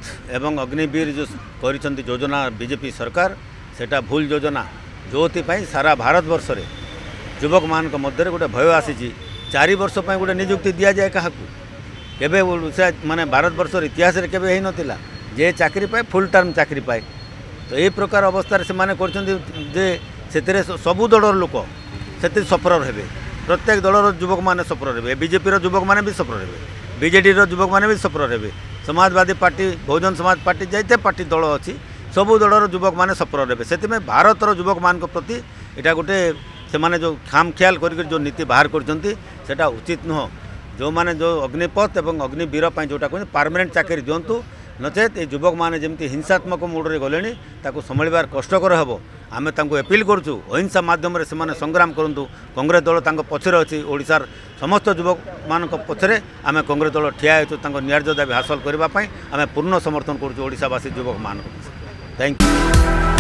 एवं अग्निवीर जो कर योजना बीजेपी सरकार सेटा भूल योजना जो सारा भारत वर्ष रे युवक मान मध्य गोटे भय आसी 4 वर्ष गोटे नियुक्ति दि जाए क्या केबे माने भारत वर्ष इतिहास रे केबे नथिला जे चाकरी पाए फुल टर्म चाकरी पाए। तो ये प्रकार अवस्था से माने से सबू दलर लोक से सफर हे प्रत्येक दलर युवक मैंने सफर हे बीजेपी युवक मैंने भी सफर हे बीजेडी युवक मैंने भी सफर हे समाजवादी पार्टी बहुजन समाज पार्टी जाते पार्टी दल अच्छी सबू दलर युवक मैंने सफर हे से भारत युवक मान प्रति यहाँ गोटे से माने जो खाम ख्याल कर जो नीति बाहर करटा उचित नुह जो माने जो अग्निपथ और अग्निवीर जोटा कहते परमानेंट चाकरी दिंतु नचेत ये युवक मैंने जमी हिंसात्मक मोड्रे गले संभार कष्टकर हे आम एपिल करूँ अहिंसा मध्यम से संग्राम करूँ कांग्रेस दल पछरे अच्छी ओडिशार समस्त युवक मान पछरे आम कांग्रेस दल ठिया हो न्याय दाबी हासिल करने आम पूर्ण समर्थन करूँ ओडिशावासी युवक मान। Thank you.